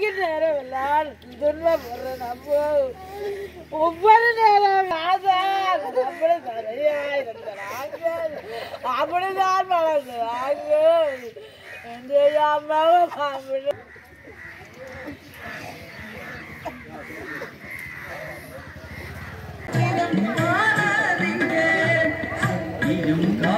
நேரம் விளையாடு துன்ப போடுற நம்ம ஒவ்வொரு நேரம் அப்படி நிறையா இருந்தாங்க அப்படிதான் வளர்ந்துறாங்க எந்த அம்மாவும் அப்படி Idum